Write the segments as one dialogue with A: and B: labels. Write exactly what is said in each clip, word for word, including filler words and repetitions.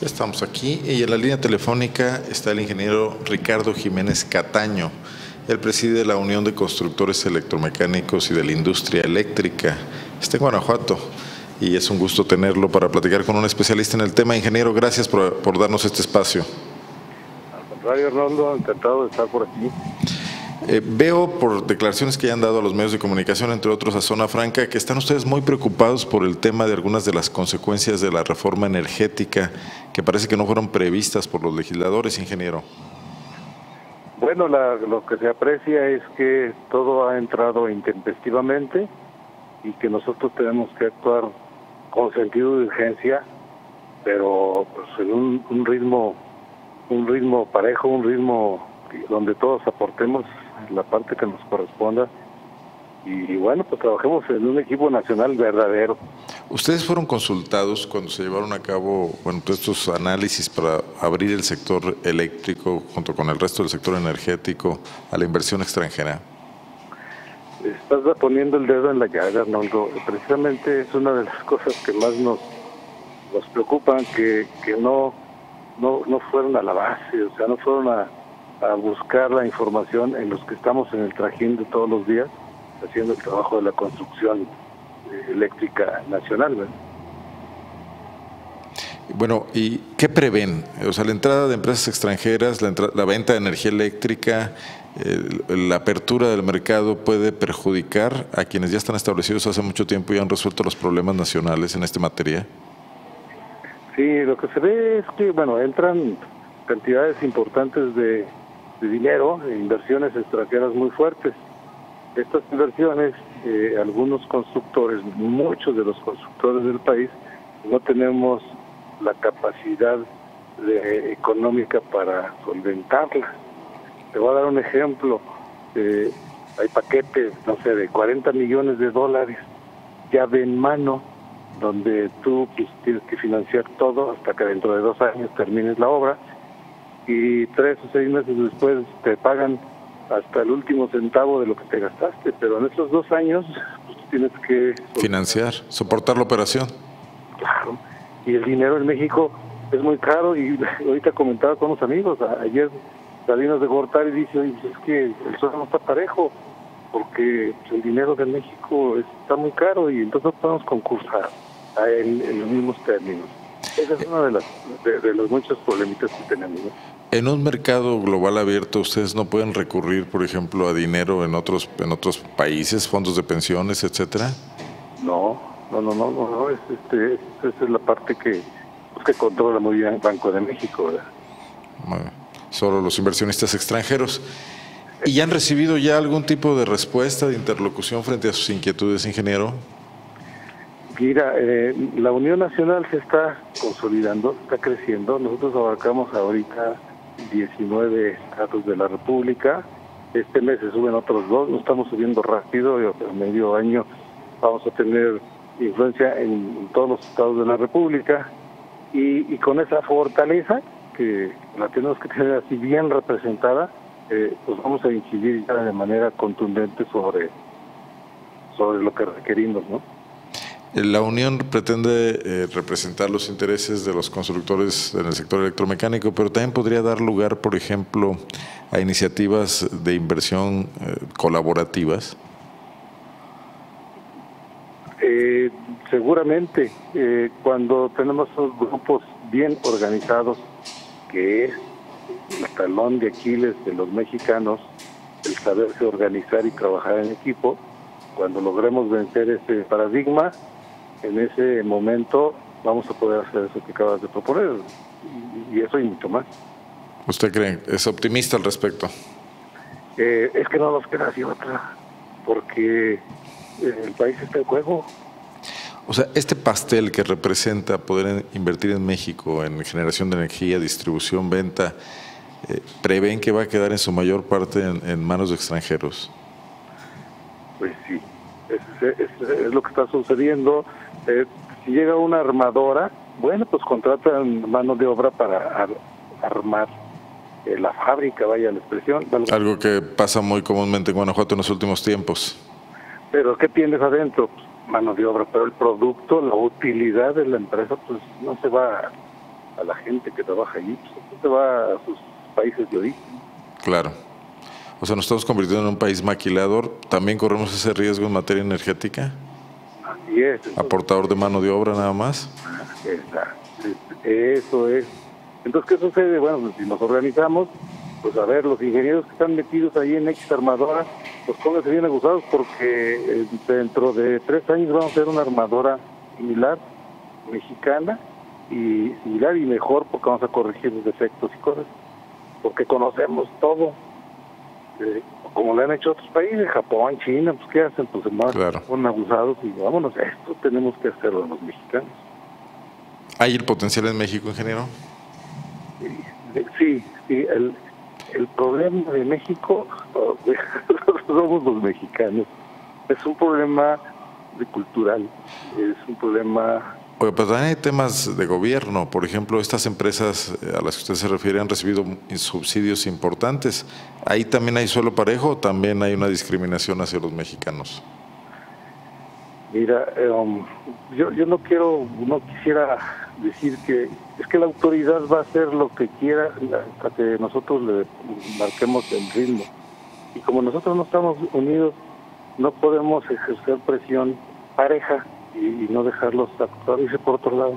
A: Estamos aquí y en la línea telefónica está el ingeniero Ricardo Jiménez Cataño. Él preside la Unión de Constructores Electromecánicos y de la Industria Eléctrica. Está en Guanajuato y es un gusto tenerlo para platicar con un especialista en el tema. Ingeniero, gracias por, por darnos este espacio.
B: Al contrario, Arnoldo, encantado de estar por aquí.
A: Eh, veo por declaraciones que ya han dado a los medios de comunicación, entre otros a Zona Franca, que están ustedes muy preocupados por el tema de algunas de las consecuencias de la reforma energética que parece que no fueron previstas por los legisladores, ingeniero.
B: Bueno, la, lo que se aprecia es que todo ha entrado intempestivamente y que nosotros tenemos que actuar con sentido de urgencia, pero pues, en un, un ritmo, un ritmo parejo, un ritmo donde todos aportemos la parte que nos corresponda y, y bueno, pues trabajemos en un equipo nacional verdadero.
A: ¿Ustedes fueron consultados cuando se llevaron a cabo bueno, todos estos análisis para abrir el sector eléctrico junto con el resto del sector energético a la inversión extranjera?
B: Estás poniendo el dedo en la llaga, Arnoldo. Precisamente es una de las cosas que más nos, nos preocupan, que, que no, no, no fueron a la base, o sea, no fueron a a buscar la información en los que estamos en el trajín de todos los días, haciendo el trabajo de la construcción eléctrica nacional, ¿verdad?
A: Bueno, ¿y qué prevén? O sea, la entrada de empresas extranjeras, la, la venta de energía eléctrica, eh, la apertura del mercado puede perjudicar a quienes ya están establecidos hace mucho tiempo y han resuelto los problemas nacionales en esta materia.
B: Sí, lo que se ve es que, bueno, entran cantidades importantes de de dinero, de inversiones extranjeras muy fuertes. Estas inversiones, eh, algunos constructores, muchos de los constructores del país, no tenemos la capacidad de, económica para solventarla. Te voy a dar un ejemplo. Eh, hay paquetes, no sé, de cuarenta millones de dólares, llave en mano, donde tú pues, tienes que financiar todo hasta que dentro de dos años termines la obra, y tres o seis meses después te pagan hasta el último centavo de lo que te gastaste, pero en estos dos años pues, tienes que
A: financiar, soportar la operación.
B: Claro, y el dinero en México es muy caro, y ahorita comentaba con unos amigos, ayer Salinas de Gortari dice, oye, es que el sueldo no está parejo, porque el dinero de México está muy caro y entonces no podemos concursar en, en los mismos términos. Esa es una de las de, de los muchos problemitas que tenemos, ¿no?
A: En un mercado global abierto, ¿ustedes no pueden recurrir, por ejemplo, a dinero en otros en otros países, fondos de pensiones, etcétera?
B: No, no, no, no, no, no es, este, esa es la parte que, pues, que controla muy bien el Banco de México, ¿verdad?
A: Bueno, solo los inversionistas extranjeros. ¿Y ya han recibido ya algún tipo de respuesta, de interlocución frente a sus inquietudes, ingeniero?
B: Mira, eh, la Unión Nacional se está consolidando, está creciendo. Nosotros abarcamos ahorita diecinueve estados de la República. Este mes se suben otros dos, no estamos subiendo rápido, y a medio año vamos a tener influencia en todos los estados de la República. Y, y con esa fortaleza, que la tenemos que tener así bien representada, eh, pues vamos a incidir ya de manera contundente sobre, sobre lo que requerimos, ¿no?
A: La Unión pretende eh, representar los intereses de los constructores en el sector electromecánico, pero también podría dar lugar, por ejemplo, a iniciativas de inversión eh, colaborativas.
B: Eh, seguramente, eh, cuando tenemos esos grupos bien organizados, que es el talón de Aquiles de los mexicanos, el saberse organizar y trabajar en equipo, cuando logremos vencer ese paradigma, en ese momento vamos a poder hacer eso que acabas de proponer, y, y eso y mucho más.
A: ¿Usted cree, es optimista al respecto?
B: Eh, es que no nos queda así otra, porque el país está en juego.
A: O sea, este pastel que representa poder invertir en México en generación de energía, distribución, venta, eh, ¿prevén que va a quedar en su mayor parte en, en manos de extranjeros?
B: Pues sí, es, es, es lo que está sucediendo. Eh, si llega una armadora, bueno, pues contratan mano de obra para ar armar eh, la fábrica, vaya la expresión.
A: Algo, Algo que pasa muy comúnmente en Guanajuato en los últimos tiempos.
B: Pero ¿qué tienes adentro? Mano de obra, pero el producto, la utilidad de la empresa, pues no se va a la gente que trabaja allí, pues se va a sus países de origen.
A: Claro. O sea, nos estamos convirtiendo en un país maquilador. ¿También corremos ese riesgo en materia energética?
B: Así es. Entonces,
A: ¿aportador de mano de obra nada más?
B: Exacto. Eso es. Entonces, ¿qué sucede? Bueno, pues, si nos organizamos, pues a ver, los ingenieros que están metidos ahí en X armadora, pues pónganse bien abusados porque eh, dentro de tres años vamos a ser una armadora similar, mexicana, y similar y mejor porque vamos a corregir los defectos y cosas, porque conocemos todo, eh, como lo han hecho otros países, Japón, China, pues ¿qué hacen? Pues más
A: claro.
B: Son abusados y vámonos, esto tenemos que hacerlo los mexicanos.
A: ¿Hay el potencial en México, ingeniero?
B: Sí, sí, el, el problema de México, somos los mexicanos, es un problema de cultural, es un problema...
A: Oye, pero también hay temas de gobierno, por ejemplo, estas empresas a las que usted se refiere han recibido subsidios importantes. ¿Ahí también hay suelo parejo o también hay una discriminación hacia los mexicanos?
B: Mira, um, yo, yo no quiero, no quisiera decir que es que la autoridad va a hacer lo que quiera hasta que nosotros le marquemos el ritmo. Y como nosotros no estamos unidos, no podemos ejercer presión pareja y, y no dejarlos actuar irse por otro lado.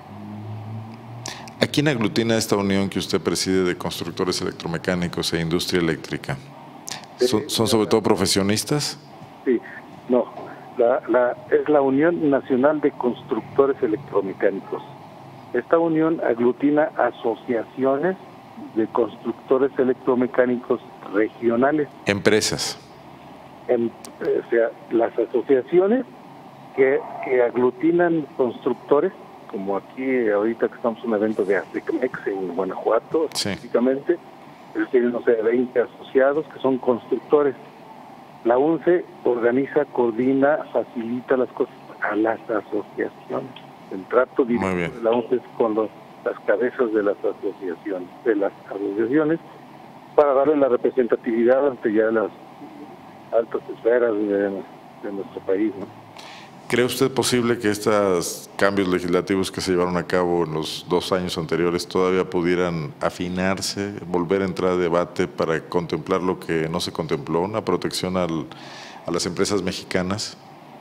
A: ¿A quién aglutina esta unión que usted preside de constructores electromecánicos e industria eléctrica? ¿Son, son sobre todo profesionistas?
B: Sí, no. La, la, es la Unión Nacional de Constructores Electromecánicos. Esta unión aglutina asociaciones de constructores electromecánicos regionales.
A: Empresas.
B: En, o sea, las asociaciones que, que aglutinan constructores, como aquí ahorita que estamos en un evento de ASECMEX en Guanajuato,
A: sí.
B: específicamente, tienen, no sé, veinte asociados que son constructores. La U N C E organiza, coordina, facilita las cosas a las asociaciones. El trato directo de la U N C E es con los, las cabezas de las asociaciones, de las asociaciones, para darle la representatividad ante ya las altas esferas de, de nuestro país, ¿no?
A: ¿Cree usted posible que estos cambios legislativos que se llevaron a cabo en los dos años anteriores todavía pudieran afinarse, volver a entrar a debate para contemplar lo que no se contempló, una protección al, a las empresas mexicanas?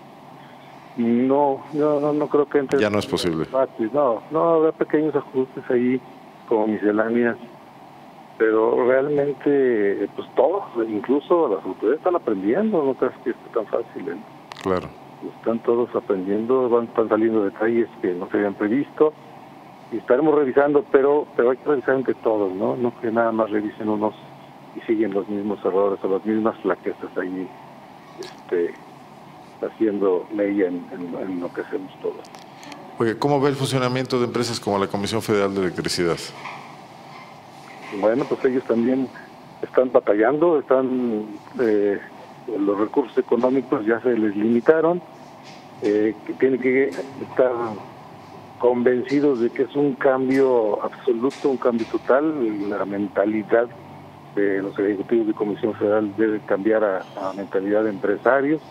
B: No, no, no, no creo que entre.
A: Ya no es posible.
B: No, no, habrá pequeños ajustes ahí como misceláneas, pero realmente, pues todos, incluso las autoridades están aprendiendo, no creas que esté tan fácil, ¿eh?
A: Claro.
B: Están todos aprendiendo, van, están saliendo detalles que no se habían previsto y estaremos revisando, pero pero hay que revisar entre todos, ¿no? No que nada más revisen unos y siguen los mismos errores o las mismas flaquezas ahí este, haciendo ley en, en, en lo que hacemos todos.
A: Oye, ¿cómo ve el funcionamiento de empresas como la Comisión Federal de Electricidad?
B: Bueno, pues ellos también están batallando, están... Eh, los recursos económicos ya se les limitaron, eh, que tienen que estar convencidos de que es un cambio absoluto, un cambio total. La mentalidad de los ejecutivos de Comisión Federal debe cambiar a, a mentalidad de empresarios,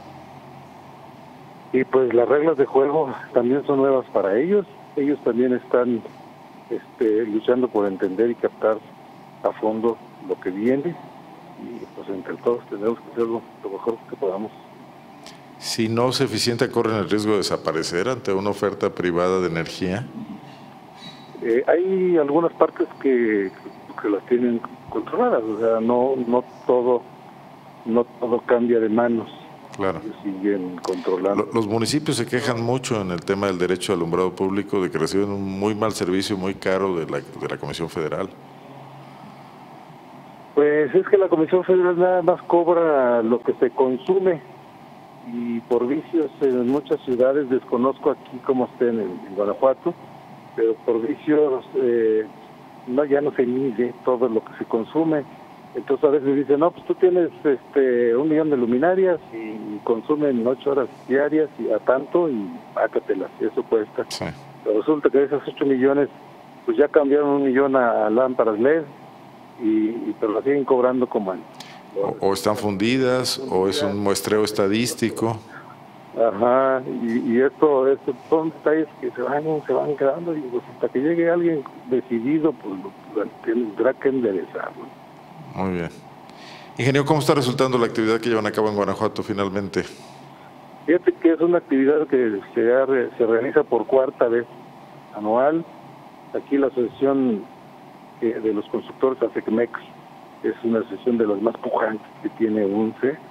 B: y pues las reglas de juego también son nuevas para ellos. Ellos también están este, luchando por entender y captar a fondo lo que viene, y pues entre todos tenemos que hacerlo lo mejor que podamos.
A: Si no es eficiente, ¿corren el riesgo de desaparecer ante una oferta privada de energía?
B: Eh, hay algunas partes que, que las tienen controladas, o sea, no no todo no todo cambia de manos.
A: Claro.
B: Siguen controlando.
A: Los municipios se quejan mucho en el tema del derecho al alumbrado público de que reciben un muy mal servicio, muy caro de la, de la Comisión Federal.
B: Pues es que la Comisión Federal nada más cobra lo que se consume, y por vicios en muchas ciudades, desconozco aquí cómo estén en, en Guanajuato, pero por vicios eh, no ya no se mide todo lo que se consume. Entonces a veces dicen, no, pues tú tienes este un millón de luminarias y consumen ocho horas diarias y a tanto, y pácatelas, eso cuesta.
A: Sí.
B: Pero resulta que de esos ocho millones, pues ya cambiaron un millón a, a lámparas L E D, y, y pero la siguen cobrando como antes.
A: O, o están fundidas, o es un muestreo estadístico.
B: Ajá, y, y esto, esto son detalles que se van, se van quedando, y pues hasta que llegue alguien decidido, pues lo tendrá que enderezar, ¿no?
A: Muy bien. Ingeniero, ¿cómo está resultando la actividad que llevan a cabo en Guanajuato finalmente?
B: Fíjate que es una actividad que se, se realiza por cuarta vez anual. Aquí la asociación de los constructores ASECMEX es una asociación de las más pujantes que tiene U N C E.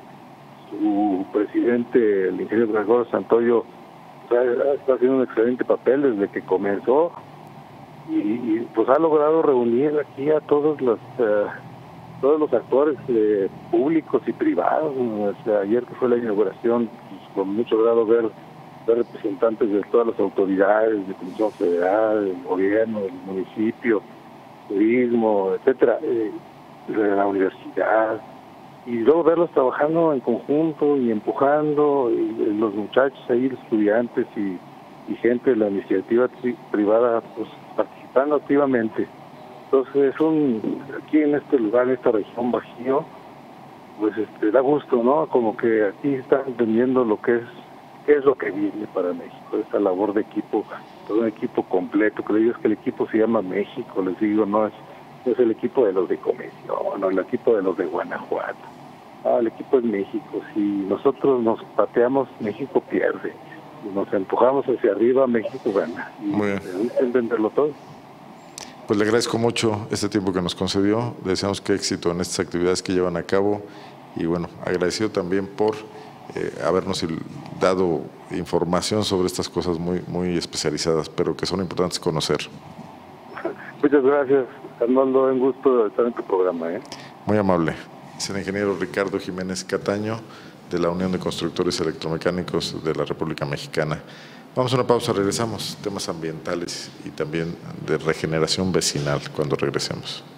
B: Su presidente, el ingeniero Gregorio Santoyo, está haciendo un excelente papel desde que comenzó y, y pues ha logrado reunir aquí a todos los uh, todos los actores eh, públicos y privados. O sea, ayer que fue la inauguración, pues, con mucho grado ver, ver representantes de todas las autoridades, de Comisión Federal, del gobierno, del municipio, turismo, etcétera, eh, de la universidad, y luego verlos trabajando en conjunto y empujando, y los muchachos ahí, los estudiantes y, y gente de la iniciativa privada, pues participando activamente. Entonces es un, aquí en este lugar, en esta región Bajío, pues este, da gusto, ¿no? Como que aquí están entendiendo lo que es, qué es lo que viene para México, esta labor de equipo, todo un equipo completo, que le digo es que el equipo se llama México, les digo, no es, no es el equipo de los de Comisión, no el equipo de los de Guanajuato. Ah, el equipo es México. Si nosotros nos pateamos, México pierde. Si nos empujamos hacia arriba, México gana. Y
A: muy bien.
B: Hay que entenderlo todo.
A: Pues le agradezco mucho este tiempo que nos concedió. Deseamos que éxito en estas actividades que llevan a cabo. Y bueno, agradecido también por eh, habernos dado información sobre estas cosas muy, muy especializadas, pero que son importantes conocer.
B: Muchas gracias, Arnoldo. Un gusto estar en tu programa, ¿eh?
A: Muy amable. Es el ingeniero Ricardo Jiménez Cataño, de la Unión de Constructores Electromecánicos de la República Mexicana. Vamos a una pausa, regresamos. Temas ambientales y también de regeneración vecinal cuando regresemos.